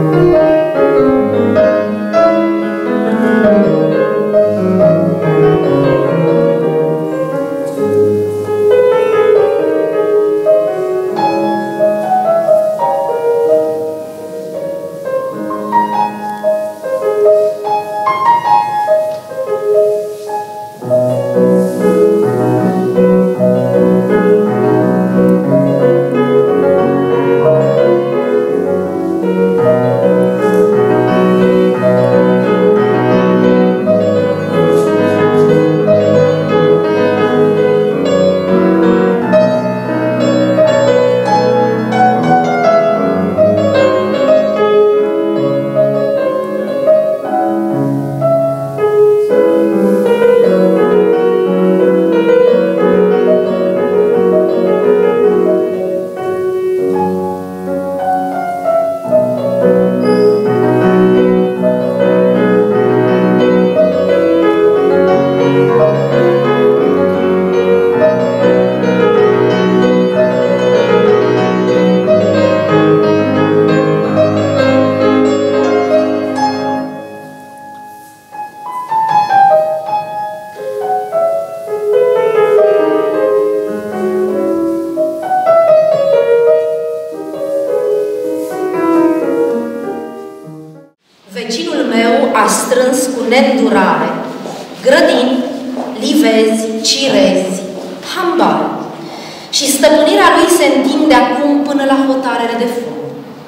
a strâns cu neîndurare grădini, livezi, cirezi, hambari, și stăpânirea lui se întinde acum până la hotarele de fund.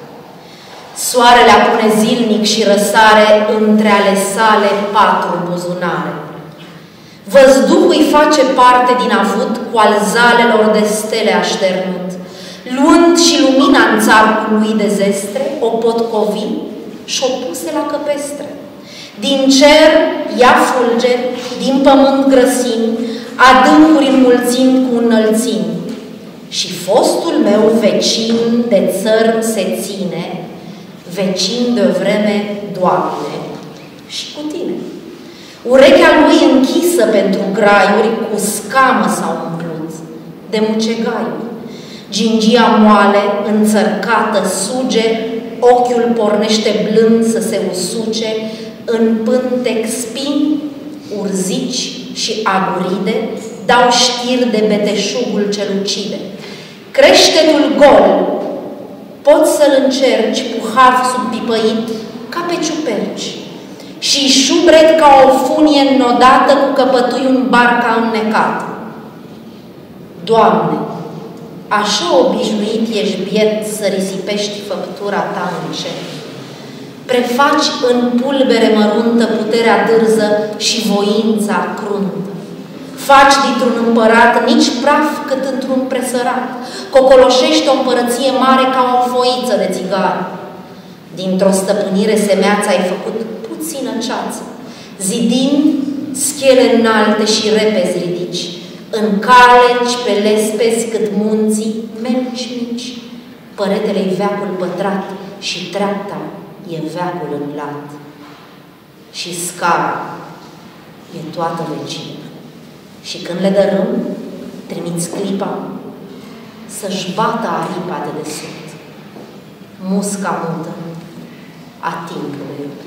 Soarele apune zilnic și răsare între ale sale 4 buzunare. Văzduhul îi face parte din avut cu al zalelor de stele așternut, luând și lumina în țarcul lui de zestre, o potcovi și-o puse la căpestre. Din cer ia fulgeri, din pământ grăsimi, adâncuri înmulțind cu înălțimi. Și fostul meu vecin de țărm se ține, vecin de vreme, Doamne, și cu tine. Urechea lui închisă pentru graiuri, cu scamă s-au umplut de mucegaiuri. Gingia moale, înțărcată, suge, ochiul pornește blând să se usuce, în pântec spini, urzici și aguride dau știri de beteșugul ce lucide. Creștetul gol, poți să-l încerci, puhav subpipăit, ca pe ciuperci, și șubret ca o funie înnodată cu căpătui un barca înnecat. Doamne, așa obișnuit ești biet să risipești făptura ta în cer. Prefaci în pulbere măruntă puterea dârză și voința cruntă. Faci dintr-un împărat nici praf cât într-un presărat. Cocoloșești o împărăție mare ca o foiță de țigară. Dintr-o stăpânire semeață ai făcut puțină ceață, zidind schele înalte și repezi ridici, încaleci pe lespezi cât munții, melci mici. Păretele-i veacul pătrat și treapta e veacul în lat. Și scara e toată vecină. Și când le dărâm, trimiți clipa să-și bată aripa de desubt, musca mută a timpului iubit.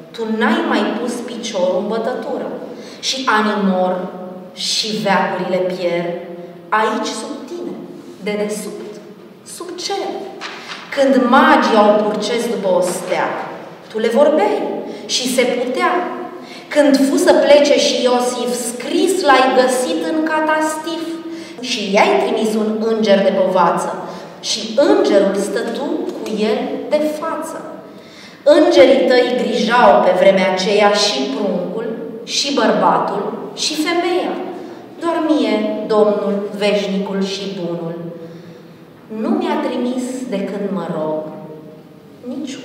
tu n-ai mai pus piciorul în bătătură. Și anii mor și veacurile pierd aici sub tine, dedesubt, sub cer. Când magii au purces după o stea, tu le vorbeai și se putea. Când fu să plece și Iosif, scris l-ai găsit în catastif și i-ai trimis un înger de povață și îngerul stătu cu el de față. Îngerii tăi grijau pe vremea aceea și pruncul, și bărbatul, și femeia. Doar mie, Domnul, veșnicul și bunul, nu mi-a trimis de când mă rog niciun.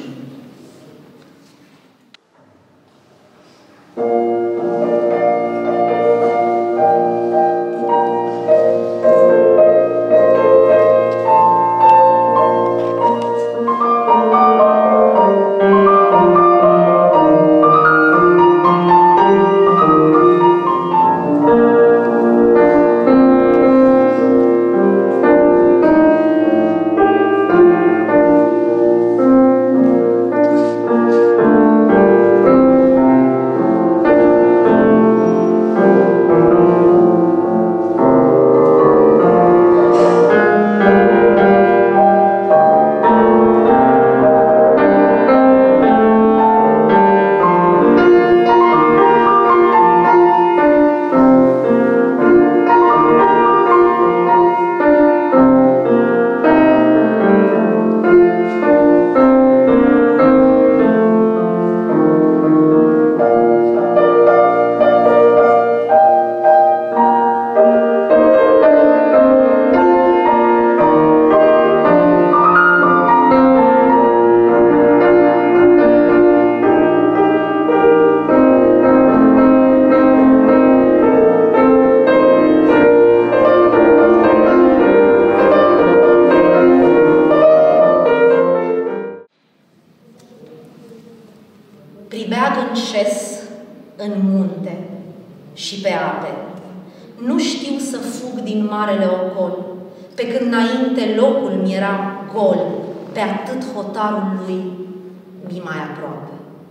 Pribeag înces în munte și pe ape. Nu știu să fug din marele ocol, pe când înainte locul mi-era gol, pe atât hotarul lui mi mai aproape.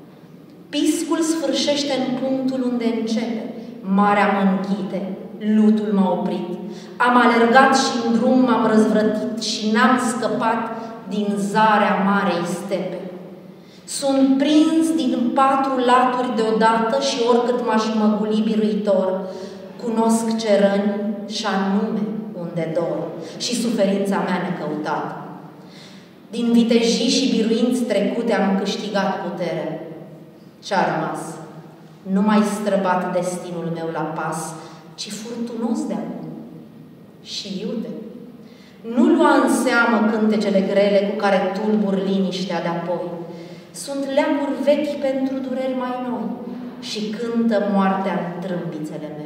Piscul sfârșește în punctul unde începe, marea mă închide, lutul m-a oprit. Am alergat și în drum m-am răzvrătit și n-am scăpat din zarea marei stepe. Sunt prins din 4 laturi deodată și oricât m-aș măguli biruitor, cunosc ce răni și anume unde dor și suferința mea necăutată. Din vitejii și biruinți trecute am câștigat putere. Ce-a rămas? Nu mai străbat destinul meu la pas, ci furtunos de acum. Și iute, nu lua în seamă cântecele grele cu care tulbur liniștea de-apoi. Sunt leacuri vechi pentru dureri mai noi și cântă moartea în trâmbițele mele.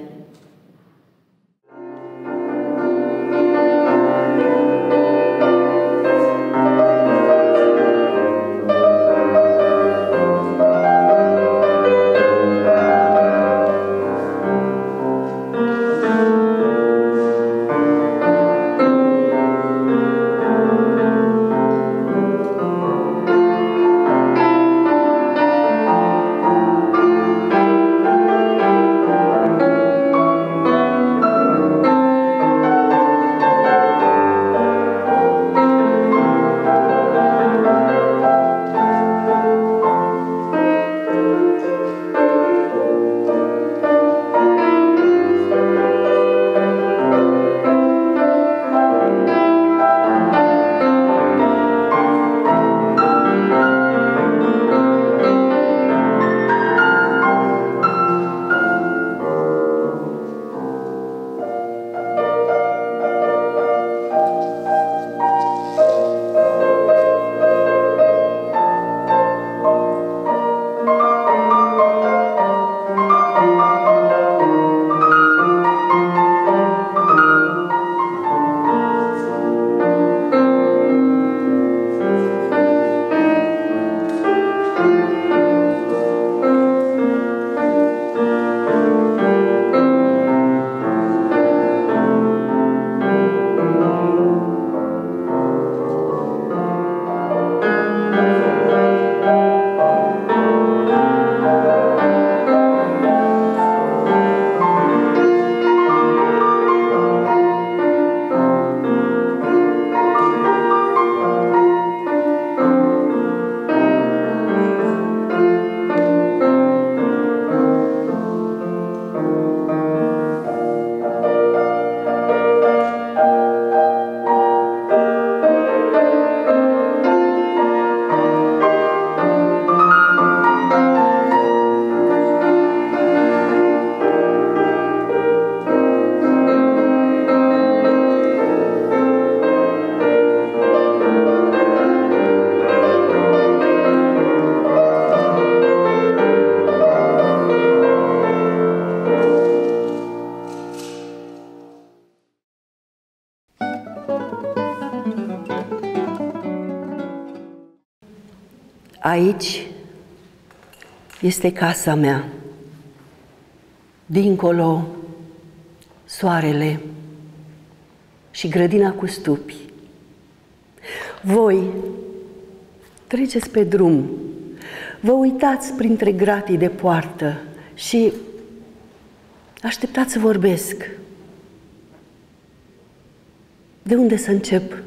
Aici este casa mea, dincolo soarele și grădina cu stupi. Voi treceți pe drum, vă uitați printre gratii de poartă și așteptați să vorbesc. De unde să încep?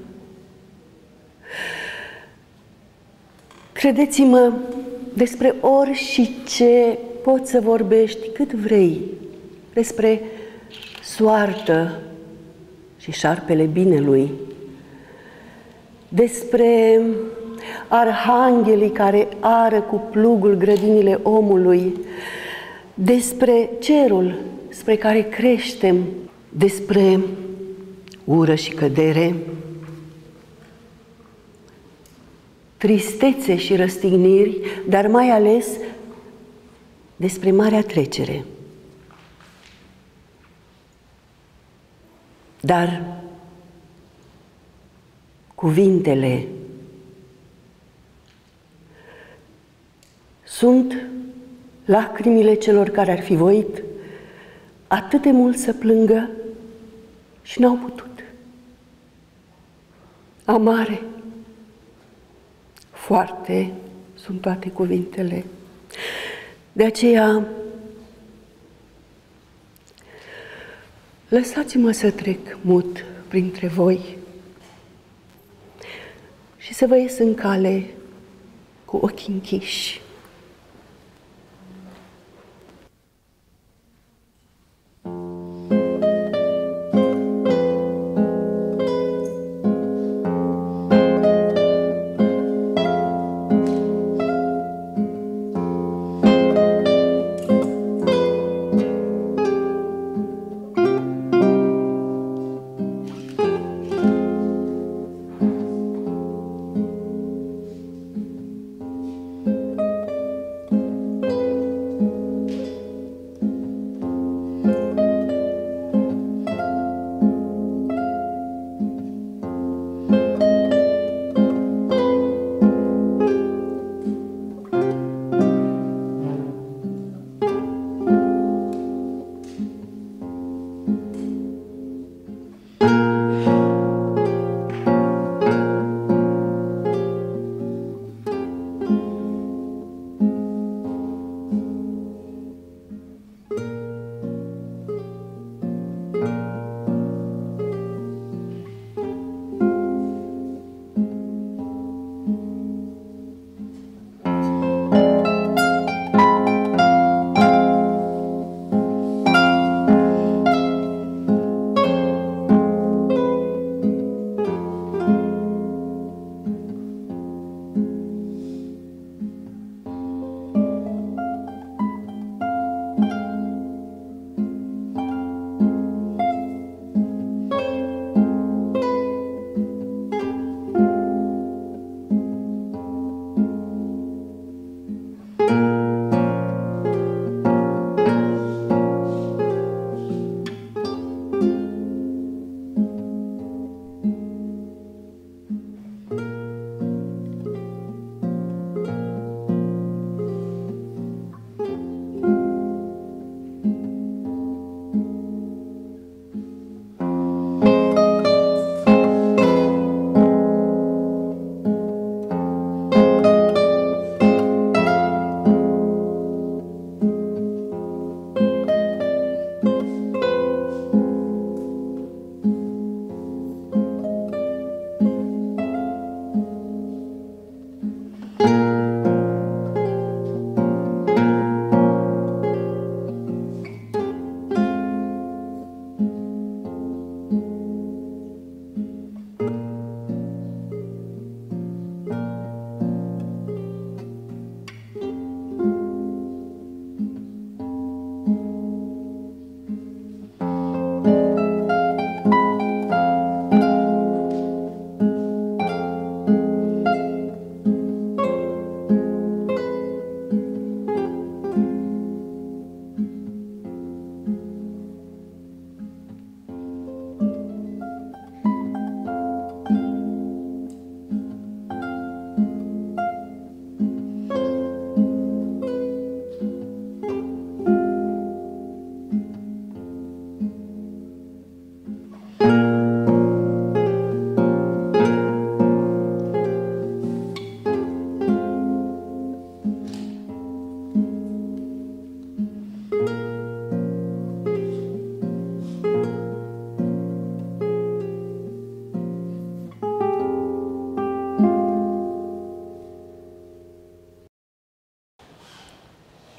Credeți-mă, despre ori și ce poți să vorbești cât vrei, despre soartă și șarpele binelui, despre arhanghelii care ară cu plugul grădinile omului, despre cerul spre care creștem, despre ură și cădere, tristețe și răstigniri, dar mai ales despre marea trecere. Dar cuvintele sunt lacrimile celor care ar fi voit atât de mult să plângă și n-au putut. Amare, foarte sunt toate cuvintele. De aceea, lăsați-mă să trec mut printre voi și să vă ies în cale cu ochii închiși.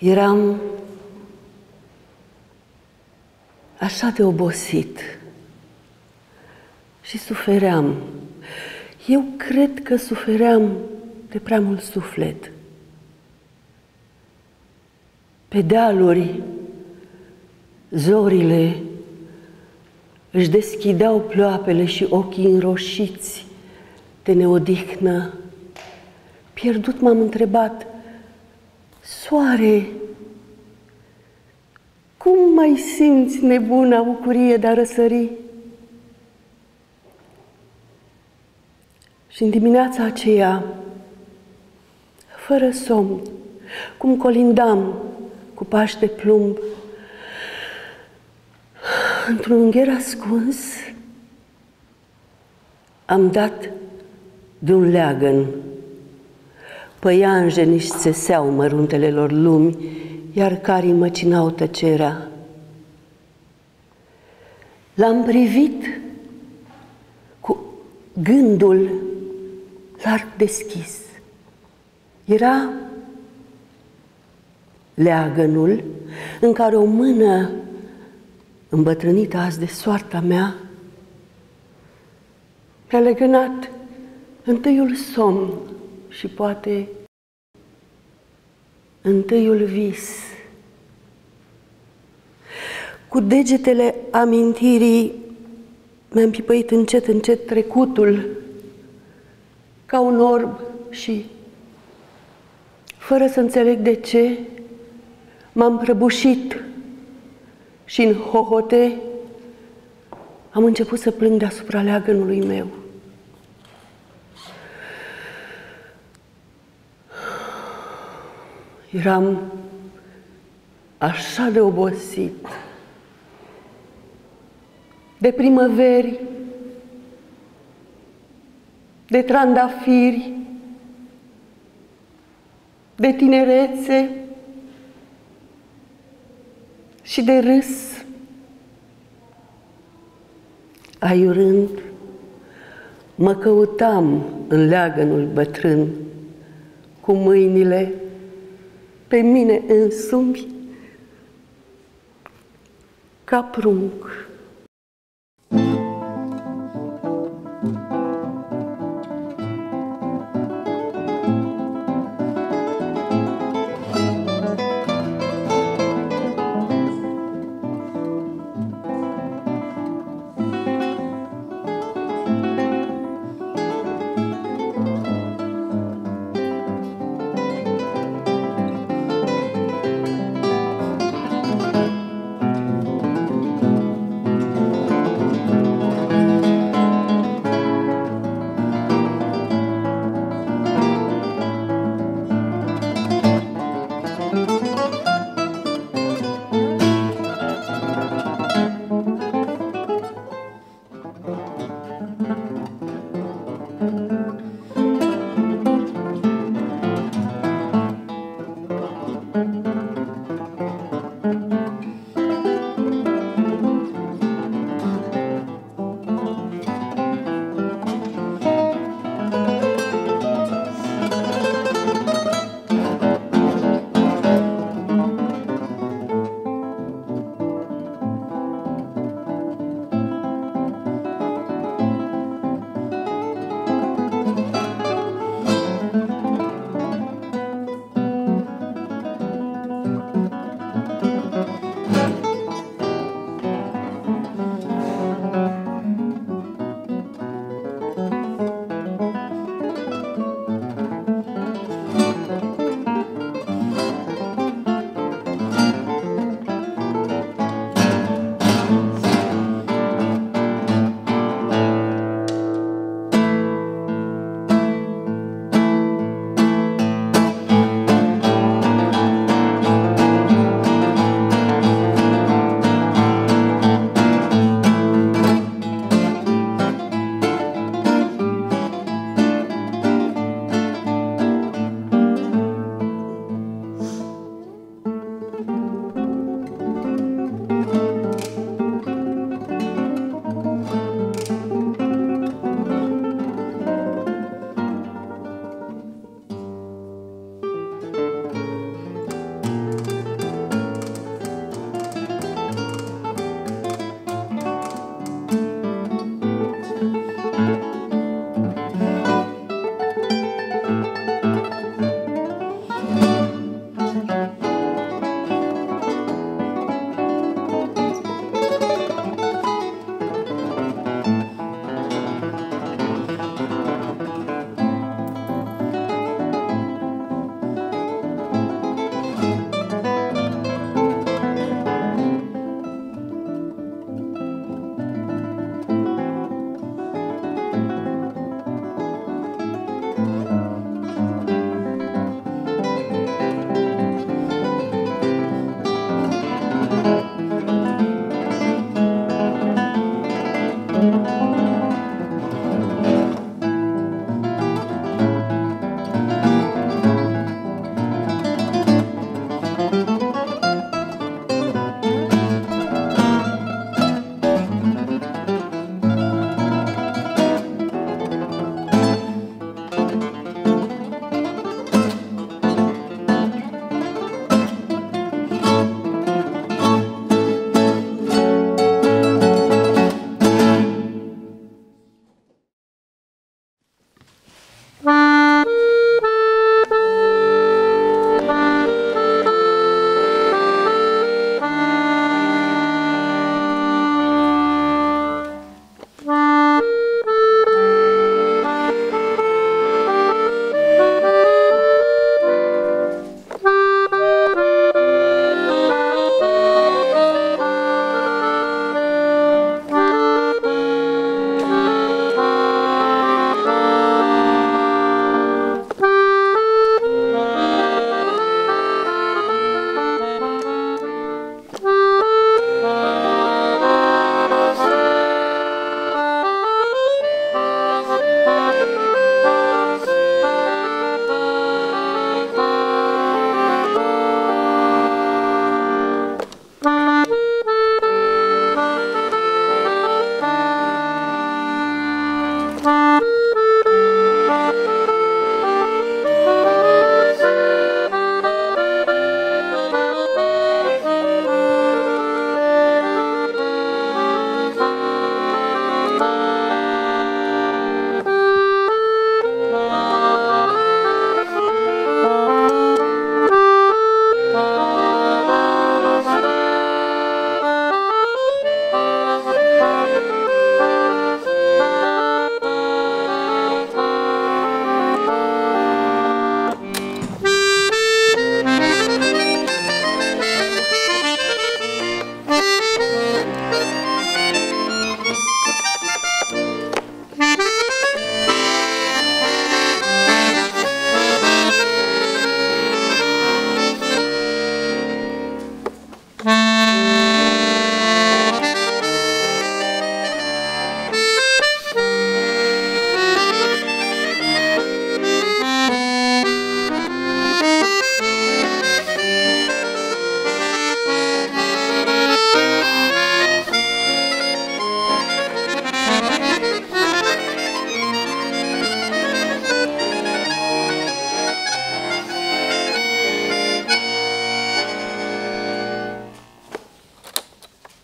Eram așa de obosit și sufeream. Eu cred că sufeream de prea mult suflet. Pe dealuri, zorile își deschideau ploapele și ochii înroșiți de neodihnă. Pierdut m-am întrebat: Soare, cum mai simți nebuna bucurie de a răsări? Și în dimineața aceea, fără somn, cum colindam cu pași de plumb, într-un ungher ascuns, am dat de un leagăn. Păianjenii își țeseau măruntele lor lumi, iar carii măcinau tăcerea. L-am privit cu gândul larg deschis. Era leagănul în care o mână îmbătrânită azi de soarta mea mi-a legănat întâiul somn și poate întâiul vis. Cu degetele amintirii mi-am pipăit încet, încet trecutul ca un orb și, fără să înțeleg de ce, m-am prăbușit și în hohote am început să plâng deasupra leagănului meu. Eram așa de obosit, de primăveri, de trandafiri, de tinerețe și de râs. Aiurând, mă căutam în leagănul bătrân, cu mâinile pe mine însumi, ca prunc.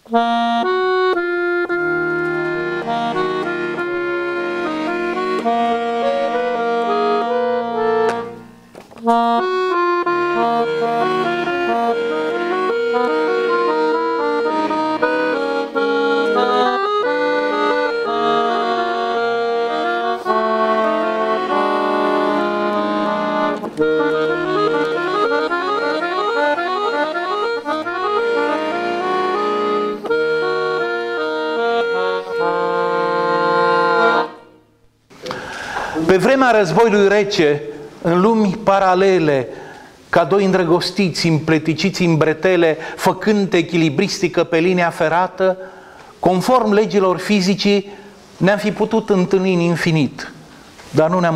Pe vremea războiului rece, în lumi paralele, ca doi îndrăgostiți împleticiți în bretele, făcând echilibristică pe linia ferată, conform legilor fizicii, ne-am fi putut întâlni în infinit. Dar nu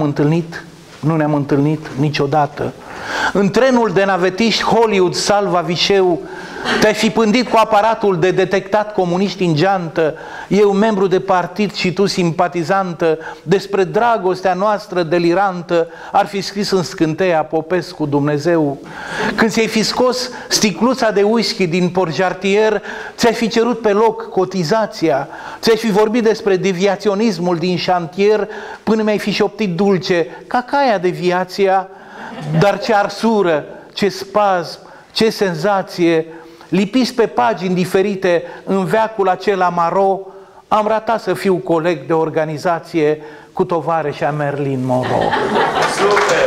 ne-am întâlnit niciodată. În trenul de navetiști Hollywood-Salva-Vișeu, te-ai fi pândit cu aparatul de detectat comuniști în geantă, eu membru de partid și tu simpatizantă, despre dragostea noastră delirantă ar fi scris în scânteia Popescu Dumnezeu. Când ți-ai fi scos sticluța de whisky din porjartier, ți-ai fi cerut pe loc cotizația, ți-ai fi vorbit despre deviaționismul din șantier, până mi-ai fi șoptit dulce, cacaia deviația, dar ce arsură, ce spasm, ce senzație, lipiți pe pagini diferite în veacul acela maro, am ratat să fiu coleg de organizație cu tovarășa Marilyn Monroe. Super!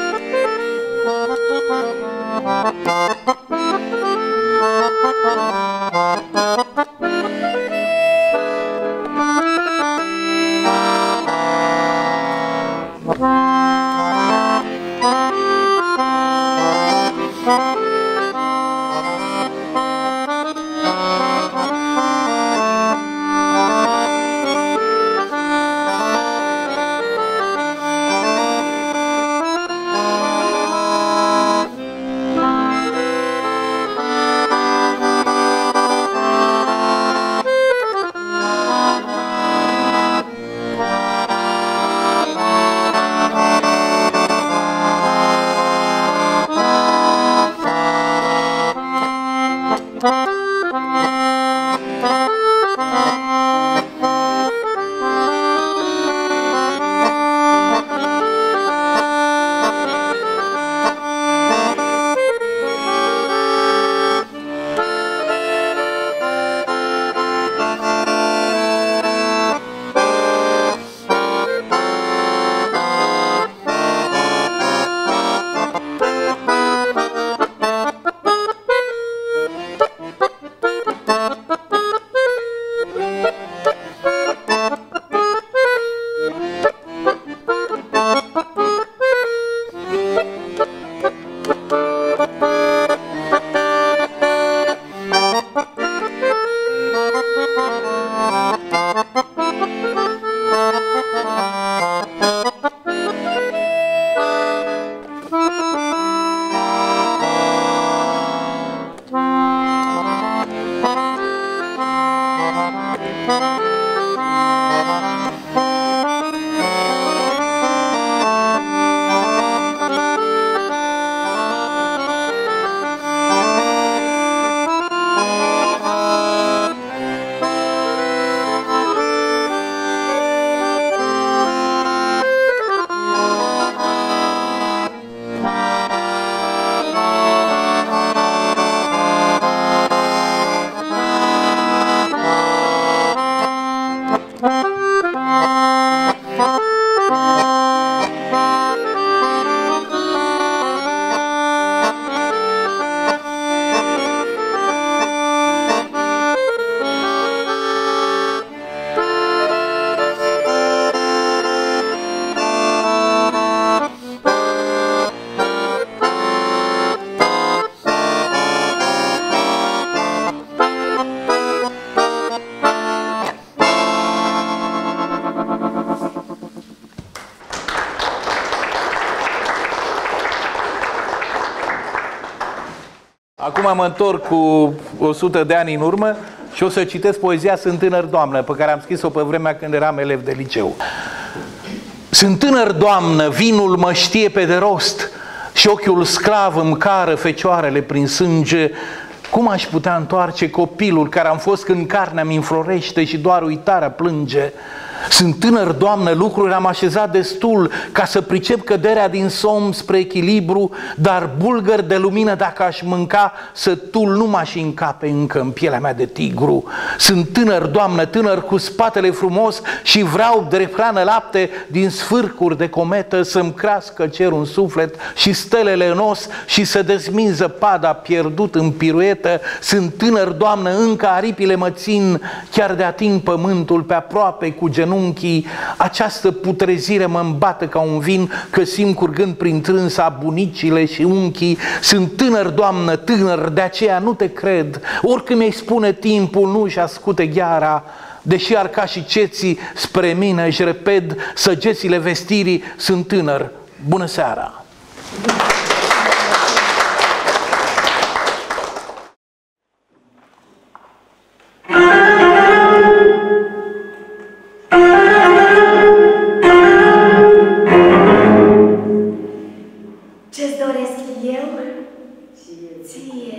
Thank you. Acum mă întorc cu 100 de ani în urmă și o să citesc poezia Sunt tânăr, Doamnă, pe care am scris-o pe vremea când eram elev de liceu. Sunt tânăr, Doamnă, vinul mă știe pe de rost și ochiul sclav îmi cară fecioarele prin sânge. Cum aș putea întoarce copilul care am fost când carnea mi înflorește și doar uitarea plânge? Sunt tânăr, Doamnă, lucruri am așezat destul ca să pricep căderea din somn spre echilibru, dar bulgări de lumină dacă aș mânca, sătul nu m-aș încape încă în pielea mea de tigru. Sunt tânăr, Doamnă, tânăr cu spatele frumos și vreau de hrană lapte din sfârcuri de cometă să-mi crească cerul în suflet și stelele în os și să dezmin zăpada pierdut în piruetă. Sunt tânăr, Doamnă, încă aripile mă țin, chiar de ating pământul pe aproape cu genunchii. Această putrezire mă îmbată ca un vin, că simt curgând prin trânsa bunicile și unchii. Sunt tânăr, Doamnă, tânăr, de aceea nu te cred. Oricând mi-ai spune timpul, nu-și ascute gheara, deși ar ca și ceții spre mine își reped săgețile vestirii. Sunt tânăr. Bună seara! Ce-ți doresc eu și ție,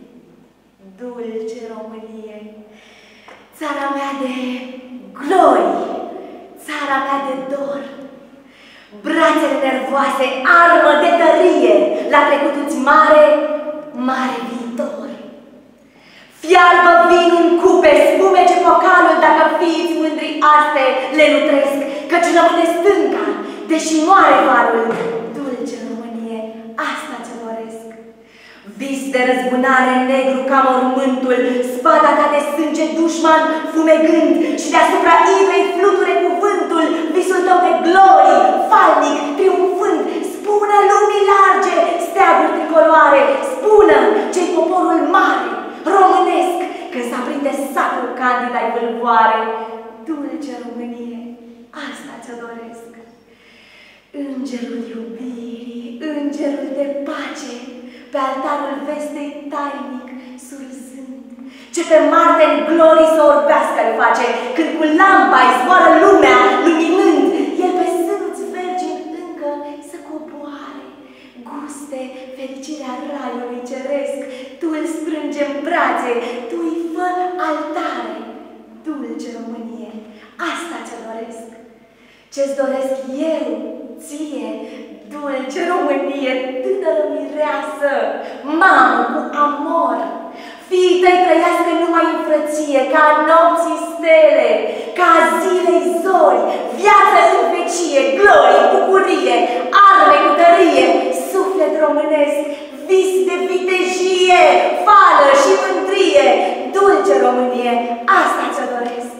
dulce Românie, țara mea de glori, țara mea de dor, brațele nervoase, armă de tărie, la trecut-ți mare, mare viitor. Fiarbă vin în cupe, spumece focalul, dacă fiiți mândri aste le nutresc, căci rămâne stânca, deși moare valul. Dulce Românie, asta ce doresc. Vis de răzbunare negru ca mormântul, spada ta de sânge dușman fumegând și deasupra ivei fluture cuvântul, visul tău de glorii, falnic, triumfând. Spună lumii large, steaguri tricoloare, spună ce-i poporul mare, românesc, când s-aprinde sacul candida-i vâlvoare. Dulce Românie, asta ce doresc. Îngerul iubirii, îngerul de pace, pe altarul vestei tainic surzând, ce pe Marte în glorii să orbească îl face, când cu lampa îi zboară lumea, luminând, el pe sânul-ți vergin încă să coboare, guste fericirea raiului ceresc, tu îl strângi în brațe, tu îi fă altare. Dulce Românie, asta ce doresc. Ce-ți doresc eu, ție, dulce Românie, tânără mireasă, mamă cu amor. Fiii tăi trăiască numai în frăție, ca nopții stele, ca zilei zori, viață în vecie, glorie, bucurie, arme cu tărie, suflet românesc, vis de vitejie, fală și mândrie. Dulce Românie, asta ce doresc.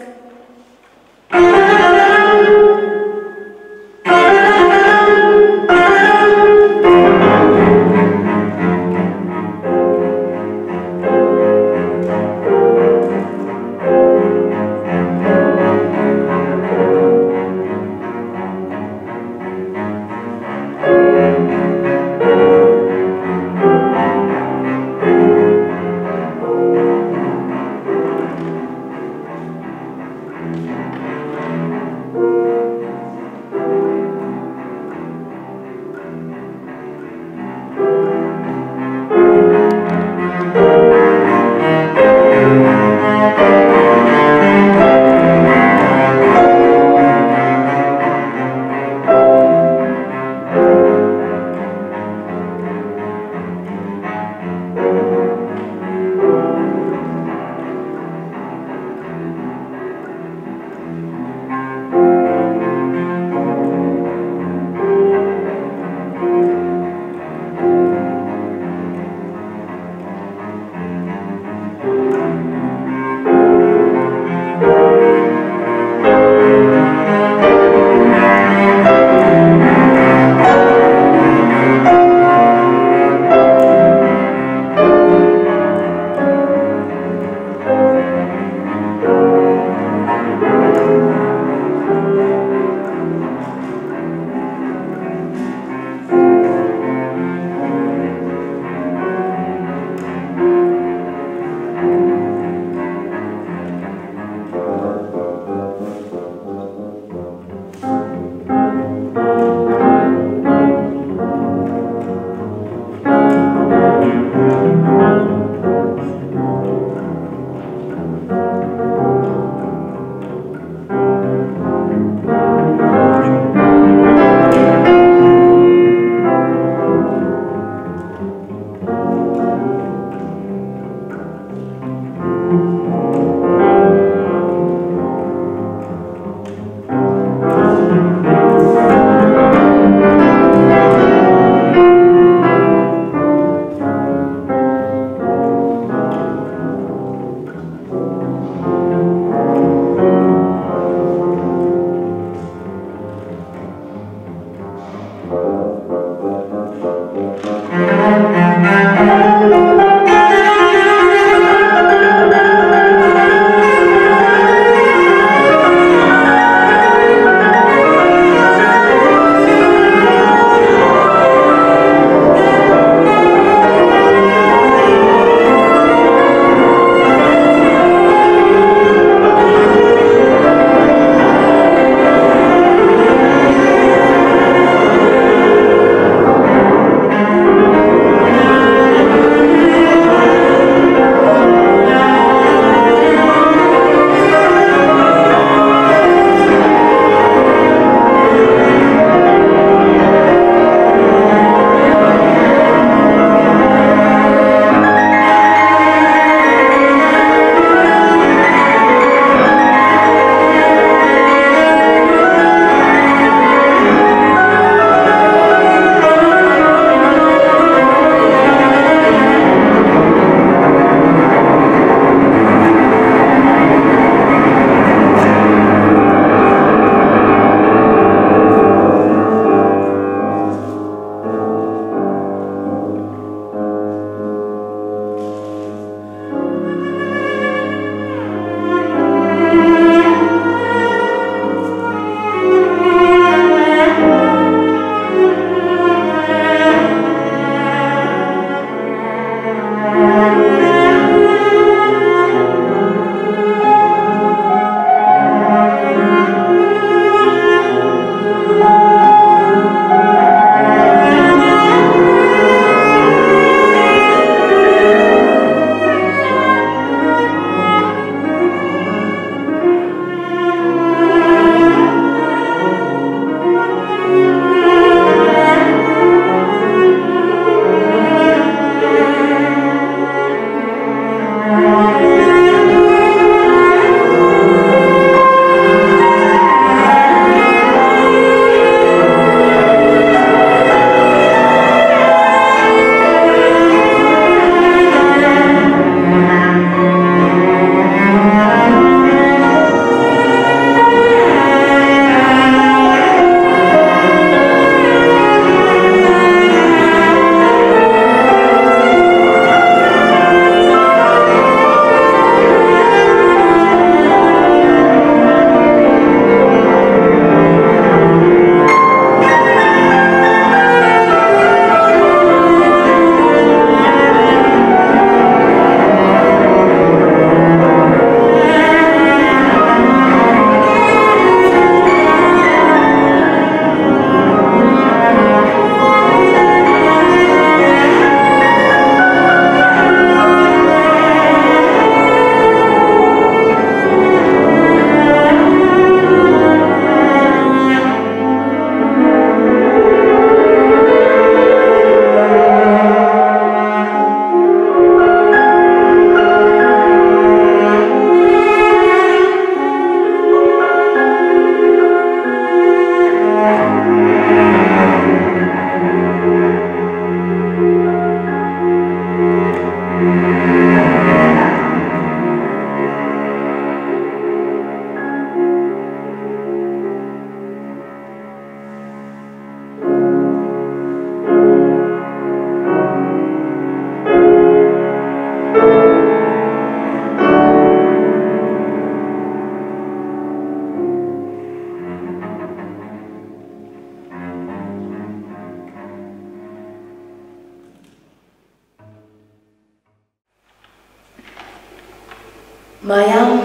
Mai am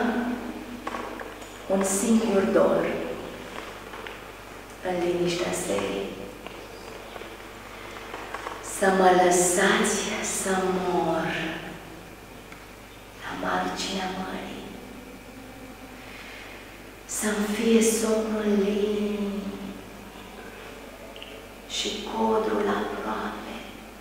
un singur dor în liniștea serii. Să mă lăsați să mor la marginea mării, să-mi fie somnul lin și codrul aproape,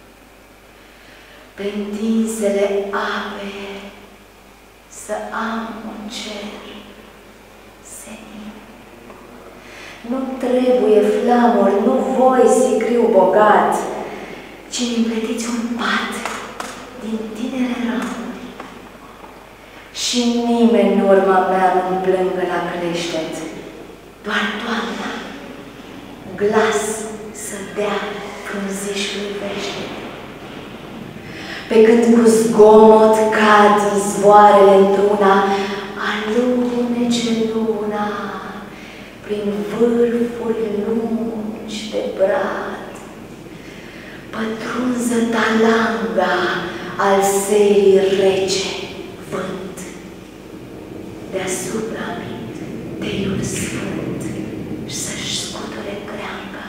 pe întinsele ape să am un cer senin. Nu trebuie flamuri, nu voi sicriu bogat, ci mi împletiți un pat din tinere ramuri. Și nimeni în urma mea nu-mi plângă la creștet, doar toamna, glas să dea frunzișului veșnic. Pe când cu zgomot cad izvoarele într-una, alunece luna prin vârfuri lungi de brad, pătrunză talanga al serii rece vânt, deasupra-mi teiul sfânt să-și scuture creanga.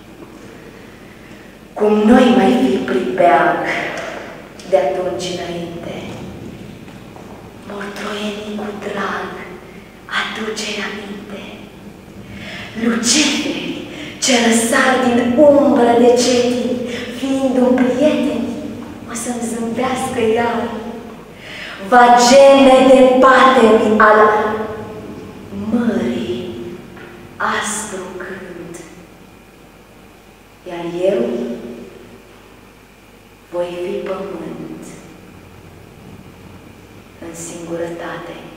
Cum noi mai fi pribeag de atunci înainte, mor troienii cu drag aduce-i aminte. Luceferi ce răsar din umbră de cetii, fiind-un prieten, o să-mi zâmbească iar. Va geme de patemi al mării, aspru cânt, iar eu voi fi pământ în singurătate.